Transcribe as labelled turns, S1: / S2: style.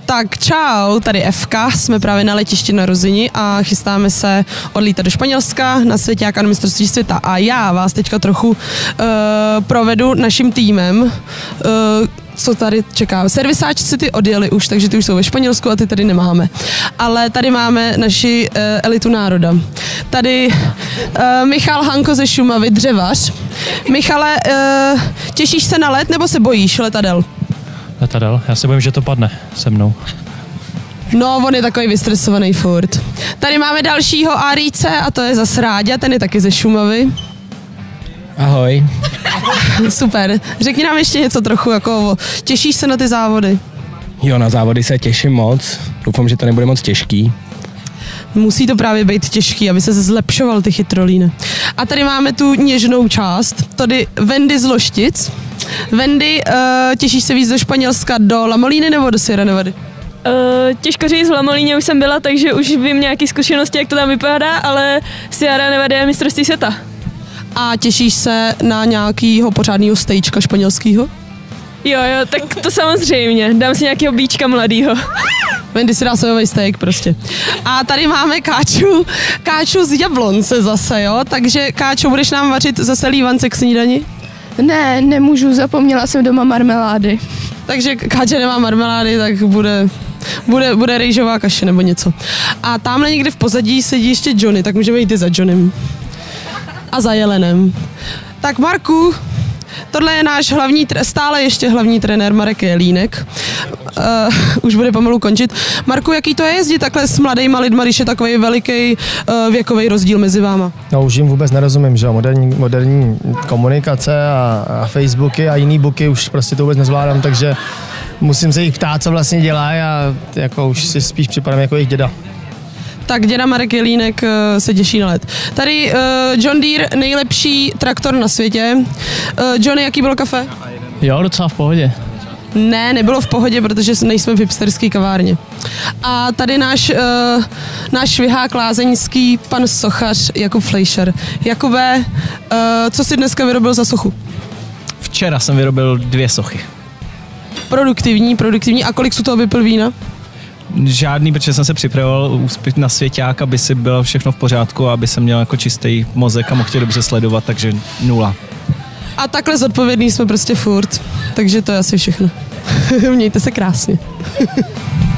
S1: Tak čau, tady Evka, jsme právě na letišti na Rozini a chystáme se odlítat do Španělska na svěťáka na mistrovství světa. A já vás teďka trochu provedu naším týmem, co tady čeká. Servisáčci ty odjeli už, takže ty už jsou ve Španělsku a ty tady nemáme. Ale tady máme naši elitu národa. Tady Michal Hanko ze Šumavy, dřevař. Michale, těšíš se na let nebo se bojíš letadel?
S2: Letadel? Já se bojím, že to padne se mnou.
S1: No, on je takový vystresovaný furt. Tady máme dalšího Áríce a to je zase Ráďa, ten je taky ze Šumavy.
S3: Ahoj.
S1: Super. Řekni nám ještě něco trochu, jako těšíš se na ty závody?
S3: Jo, na závody se těším moc. Doufám, že to nebude moc těžký.
S1: Musí to právě být těžký, aby se zlepšoval ty chytrolíny. A tady máme tu něžnou část, tady Wendy z Loštic. Wendy, těšíš se víc do Španělska, do La Moliny nebo do Sierra Nevady?
S4: Těžko říct, v La Molíně už jsem byla, takže už vím nějaké zkušenosti, jak to tam vypadá, ale Sierra Nevada je mistrovství světa.
S1: A těšíš se na nějakýho pořádného stejčka španělskýho?
S4: Jo, tak to samozřejmě. Dám si nějakého bíčka mladýho.
S1: Wendy si dá sojový steak prostě. A tady máme Káču z Jablonce zase, jo? Takže Káčo, budeš nám vařit zase lívance k snídani?
S5: Ne, nemůžu, zapomněla jsem doma marmelády.
S1: Takže Káča nemá marmelády, tak bude rejžová kaše nebo něco. A tamhle někdy v pozadí sedí ještě Johnny, tak můžeme jít i za Johnnym. A za Jelenem. Tak Marku, tohle je náš stále ještě hlavní trenér Marek Jelínek. Už bude pomalu končit. Marku, jaký to je jezdit takhle s mladýma lidma, když je takový veliký věkový rozdíl mezi váma?
S6: No už jim vůbec nerozumím, že jo, moderní komunikace a Facebooky a jiný booky už prostě to vůbec nezvládám, takže musím se jich ptát, co vlastně dělají a jako už si spíš připadám jako jejich děda.
S1: Tak děda Marek Jelínek se těší na let. Tady John Deere, nejlepší traktor na světě. Johnny, jaký bylo kafe?
S2: Jo, docela v pohodě.
S1: Ne, nebylo v pohodě, protože nejsme v hipsterský kavárně. A tady náš švihák lázeňský, pan sochař Jakub Fleischer. Jakube, co jsi dneska vyrobil za sochu?
S7: Včera jsem vyrobil 2 sochy.
S1: Produktivní. A kolik jsou toho vypil vína?
S7: Žádný, protože jsem se připravoval úspěch na svěťák, aby si bylo všechno v pořádku a aby jsem měl jako čistý mozek a mohl tě dobře sledovat, takže 0.
S1: A takhle zodpovědný jsme prostě furt. Takže to je asi všechno. Mějte se krásně.